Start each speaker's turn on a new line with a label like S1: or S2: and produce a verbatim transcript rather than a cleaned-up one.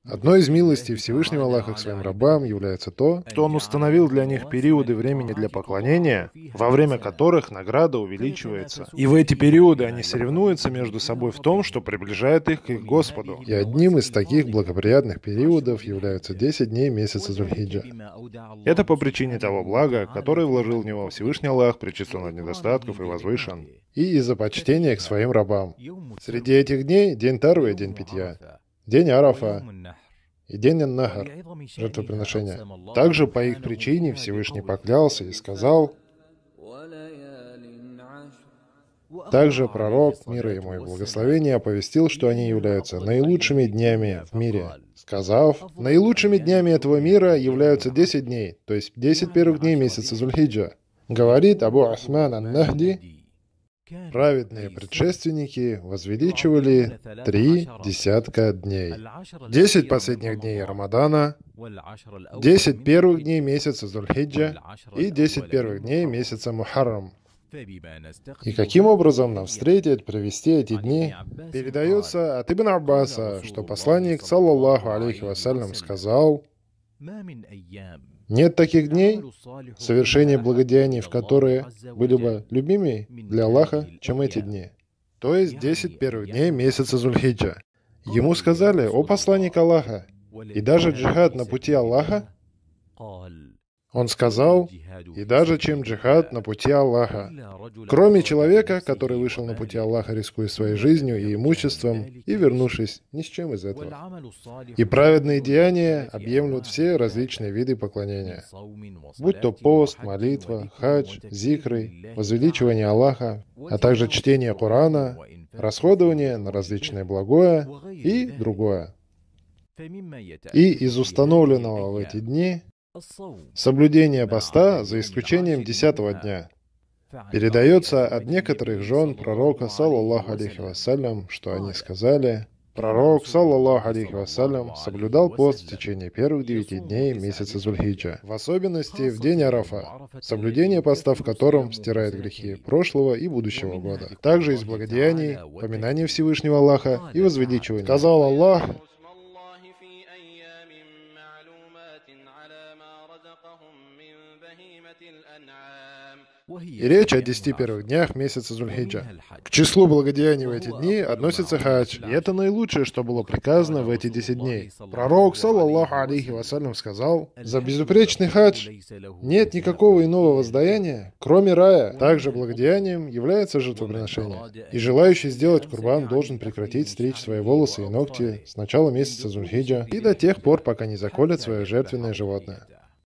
S1: Одной из милостей Всевышнего Аллаха к своим рабам является то, что Он установил для них периоды времени для поклонения, во время которых награда увеличивается. И в эти периоды они соревнуются между собой в том, что приближает их к их Господу. И одним из таких благоприятных периодов являются десять дней месяца Зуль-Хиджа. Это по причине того блага, которое вложил в него Всевышний Аллах, причислен от недостатков и возвышен, и из-за почтения к своим рабам. Среди этих дней день Тарвы, день питья, день Арафа и день Ан-Нахар, жертвоприношения. Также по их причине Всевышний поклялся и сказал: также пророк, мир ему и благословение, оповестил, что они являются наилучшими днями в мире, сказав: наилучшими днями этого мира являются десять дней, то есть десять первых дней месяца Зуль-Хиджа. Говорит Абу Усман ан-Нахди: праведные предшественники возвеличивали три десятка дней. Десять последних дней Рамадана, десять первых дней месяца Зуль-Хиджа и десять первых дней месяца Мухаррам. И каким образом нам встретить, провести эти дни? Передается от Ибн Аббаса, что посланник, саллаллаху алейхи вассалям, сказал: нет таких дней, совершение благодеяний в которые были бы любимее для Аллаха, чем эти дни. То есть десять первых дней месяца Зуль-Хиджа. Ему сказали: о посланник Аллаха, и даже джихад на пути Аллаха? Он сказал: и даже чем джихад на пути Аллаха. Кроме человека, который вышел на пути Аллаха, рискуя своей жизнью и имуществом, и вернувшись ни с чем из этого. И праведные деяния объемлют все различные виды поклонения, будь то пост, молитва, хадж, зикры, возвеличивание Аллаха, а также чтение Корана, расходование на различное благое и другое. И из установленного в эти дни соблюдение поста, за исключением десятого дня. Передается от некоторых жен пророка, саллаллаху алейхи вассалям, что они сказали: пророк, саллаллаху алейхи вассалям, соблюдал пост в течение первых девяти дней месяца Зуль-Хиджа, в особенности в день Арафа, соблюдение поста в котором стирает грехи прошлого и будущего года. Также из благодеяний поминание Всевышнего Аллаха и возвеличивание. Сказал Аллах: и речь о десяти первых днях месяца Зуль-Хиджа. К числу благодеяний в эти дни относится хадж, и это наилучшее, что было приказано в эти десять дней. Пророк, саллаллаху алейхи вассалям, сказал: за безупречный хадж нет никакого иного воздаяния, кроме рая. Также благодеянием является жертвоприношение. И желающий сделать курбан должен прекратить стричь свои волосы и ногти с начала месяца Зуль-Хиджа и до тех пор, пока не заколет свое жертвенное животное.